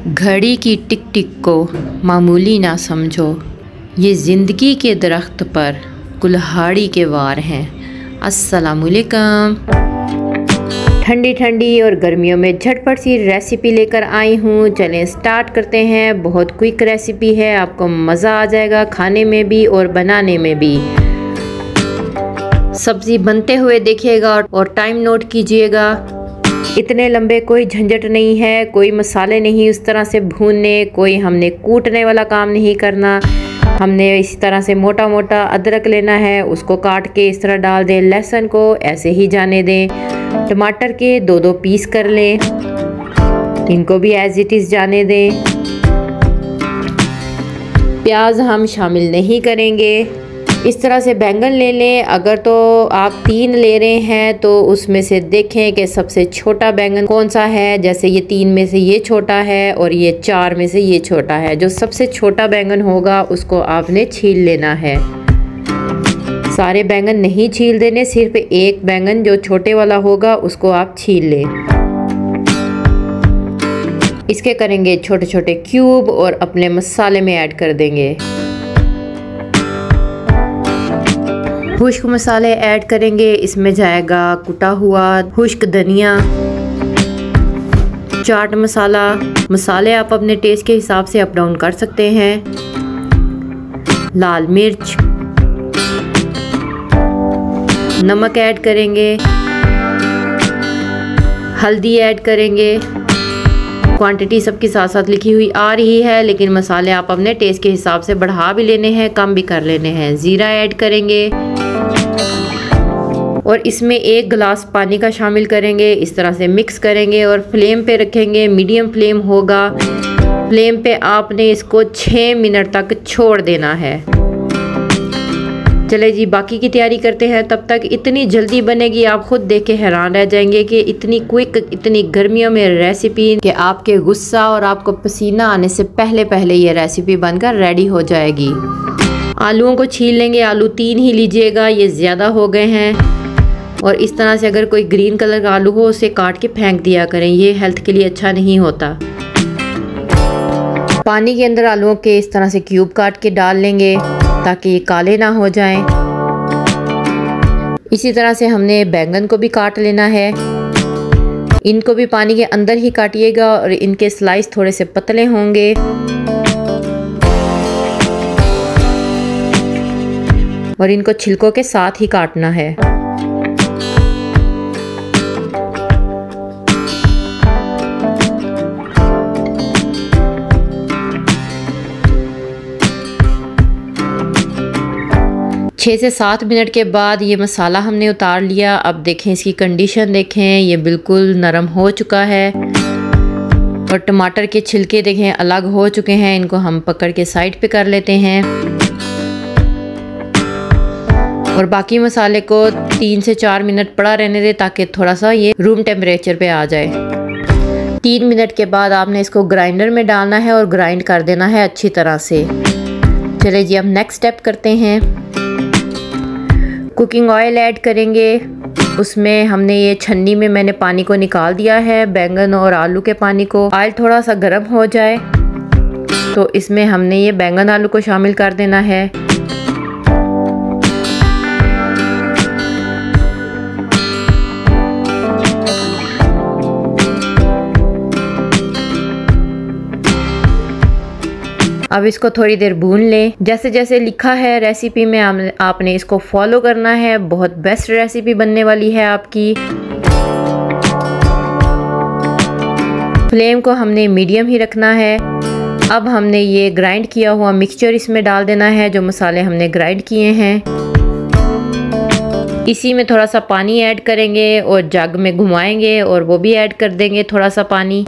घड़ी की टिक टिक को मामूली ना समझो, ये ज़िंदगी के दरख्त पर कुल्हाड़ी के वार हैं। अस्सलामुअलैकुम। ठंडी ठंडी और गर्मियों में झटपट सी रेसिपी लेकर आई हूँ। चलें स्टार्ट करते हैं। बहुत क्विक रेसिपी है, आपको मज़ा आ जाएगा खाने में भी और बनाने में भी। सब्ज़ी बनते हुए देखिएगा और टाइम नोट कीजिएगा। इतने लंबे कोई झंझट नहीं है, कोई मसाले नहीं उस तरह से भूनने, कोई हमने कूटने वाला काम नहीं करना। हमने इसी तरह से मोटा मोटा अदरक लेना है, उसको काट के इस तरह डाल दें। लहसुन को ऐसे ही जाने दें। टमाटर के दो दो पीस कर लें, इनको भी एज इट इज़ जाने दें। प्याज हम शामिल नहीं करेंगे। इस तरह से बैंगन ले लें। अगर तो आप 3 ले रहे हैं तो उसमें से देखें कि सबसे छोटा बैंगन कौन सा है। जैसे ये 3 में से ये छोटा है और ये 4 में से ये छोटा है। जो सबसे छोटा बैंगन होगा उसको आपने छील लेना है। सारे बैंगन नहीं छील देने, सिर्फ एक बैंगन जो छोटे वाला होगा उसको आप छील लें। इसके करेंगे छोटे छोटे क्यूब और अपने मसाले में ऐड कर देंगे। खुश्क मसाले ऐड करेंगे। इसमें जाएगा कुटा हुआ खुश्क धनिया, चाट मसाला। मसाले आप अपने टेस्ट के हिसाब से अप डाउन कर सकते हैं। लाल मिर्च, नमक ऐड करेंगे, हल्दी ऐड करेंगे। क्वांटिटी सबके साथ साथ लिखी हुई आ रही है, लेकिन मसाले आप अपने टेस्ट के हिसाब से बढ़ा भी लेने हैं, कम भी कर लेने हैं। ज़ीरा ऐड करेंगे और इसमें 1 गिलास पानी का शामिल करेंगे। इस तरह से मिक्स करेंगे और फ्लेम पे रखेंगे। मीडियम फ्लेम होगा। फ्लेम पे आपने इसको 6 मिनट तक छोड़ देना है। चले जी बाकी की तैयारी करते हैं। तब तक इतनी जल्दी बनेगी, आप खुद देख के हैरान रह जाएंगे कि इतनी क्विक, इतनी गर्मियों में रेसिपी कि आपके गुस्सा और आपको पसीना आने से पहले पहले ये रेसिपी बनकर रेडी हो जाएगी। आलूओं को छील लेंगे। आलू 3 ही लीजिएगा, ये ज़्यादा हो गए हैं। और इस तरह से अगर कोई ग्रीन कलर का आलू हो उसे काट के फेंक दिया करें, ये हेल्थ के लिए अच्छा नहीं होता। पानी के अंदर आलूओं के इस तरह से क्यूब काट के डाल लेंगे ताकि ये काले ना हो जाएं। इसी तरह से हमने बैंगन को भी काट लेना है। इनको भी पानी के अंदर ही काटिएगा और इनके स्लाइस थोड़े से पतले होंगे। और इनको छिलकों के साथ ही काटना है। 6 से 7 मिनट के बाद ये मसाला हमने उतार लिया। अब देखें इसकी कंडीशन, देखें ये बिल्कुल नरम हो चुका है। और टमाटर के छिलके देखें अलग हो चुके हैं। इनको हम पकड़ के साइड पे कर लेते हैं। और बाकी मसाले को 3 से 4 मिनट पड़ा रहने दें ताकि थोड़ा सा ये रूम टेम्परेचर पे आ जाए। 3 मिनट के बाद आपने इसको ग्राइंडर में डालना है और ग्राइंड कर देना है अच्छी तरह से। चलिए जी अब नेक्स्ट स्टेप करते हैं। कुकिंग ऑयल ऐड करेंगे। उसमें हमने ये छन्नी में मैंने पानी को निकाल दिया है, बैंगन और आलू के पानी को। ऑयल थोड़ा सा गर्म हो जाए तो इसमें हमने ये बैंगन आलू को शामिल कर देना है। अब इसको थोड़ी देर भून लें। जैसे जैसे लिखा है रेसिपी में आपने इसको फॉलो करना है। बहुत बेस्ट रेसिपी बनने वाली है आपकी। फ्लेम को हमने मीडियम ही रखना है। अब हमने ये ग्राइंड किया हुआ मिक्सचर इसमें डाल देना है, जो मसाले हमने ग्राइंड किए हैं। इसी में थोड़ा सा पानी ऐड करेंगे और जग में घुमाएंगे और वो भी ऐड कर देंगे थोड़ा सा पानी।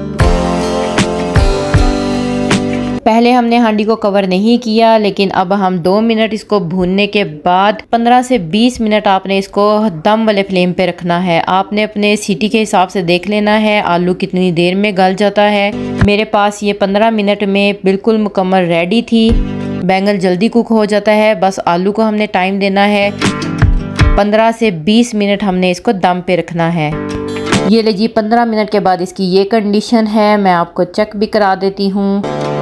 पहले हमने हांडी को कवर नहीं किया, लेकिन अब हम 2 मिनट इसको भूनने के बाद 15 से 20 मिनट आपने इसको दम वाले फ्लेम पे रखना है। आपने अपने सीटी के हिसाब से देख लेना है आलू कितनी देर में गल जाता है। मेरे पास ये 15 मिनट में बिल्कुल मुकम्मल रेडी थी। बैंगन जल्दी कुक हो जाता है, बस आलू को हमने टाइम देना है। 15 से 20 मिनट हमने इसको दम पे रखना है। ये ले जी 15 मिनट के बाद इसकी ये कंडीशन है। मैं आपको चेक भी करा देती हूँ।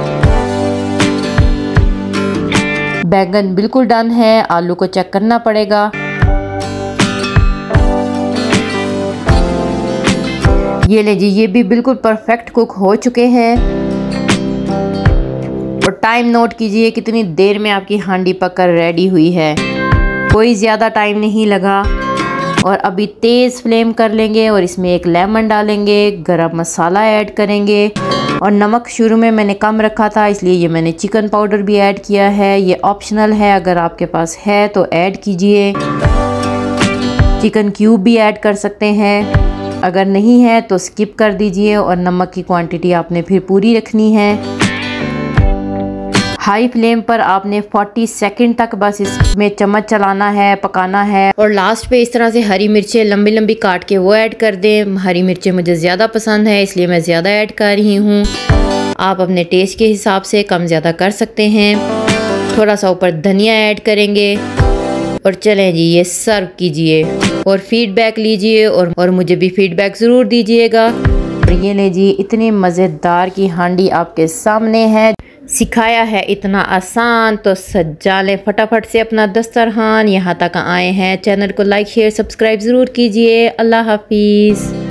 बैंगन बिल्कुल डन है, आलू को चेक करना पड़ेगा। ये ले जी, ये भी बिल्कुल परफेक्ट कुक हो चुके हैं। और टाइम नोट कीजिए कितनी देर में आपकी हांडी पककर रेडी हुई है। कोई ज़्यादा टाइम नहीं लगा। और अभी तेज़ फ्लेम कर लेंगे और इसमें एक लेमन डालेंगे, गरम मसाला ऐड करेंगे। और नमक शुरू में मैंने कम रखा था, इसलिए ये मैंने चिकन पाउडर भी ऐड किया है। ये ऑप्शनल है, अगर आपके पास है तो ऐड कीजिए। चिकन क्यूब भी ऐड कर सकते हैं, अगर नहीं है तो स्किप कर दीजिए। और नमक की क्वांटिटी आपने फिर पूरी रखनी है। हाई फ्लेम पर आपने 40 सेकंड तक बस इसमें चम्मच चलाना है, पकाना है। और लास्ट पे इस तरह से हरी मिर्चें लंबी लंबी काट के वो ऐड कर दें। हरी मिर्चें मुझे ज़्यादा पसंद है, इसलिए मैं ज़्यादा ऐड कर रही हूँ। आप अपने टेस्ट के हिसाब से कम ज़्यादा कर सकते हैं। थोड़ा सा ऊपर धनिया ऐड करेंगे। और चलें जी, ये सर्व कीजिए और फीडबैक लीजिए और मुझे भी फीडबैक ज़रूर दीजिएगा। और ये ले जी, इतनी मज़ेदार की हांडी आपके सामने है। सिखाया है इतना आसान, तो सजा लें फटाफट से अपना दस्तरखान। यहाँ तक आए हैं, चैनल को लाइक शेयर सब्सक्राइब ज़रूर कीजिए। अल्लाह हाफिज़।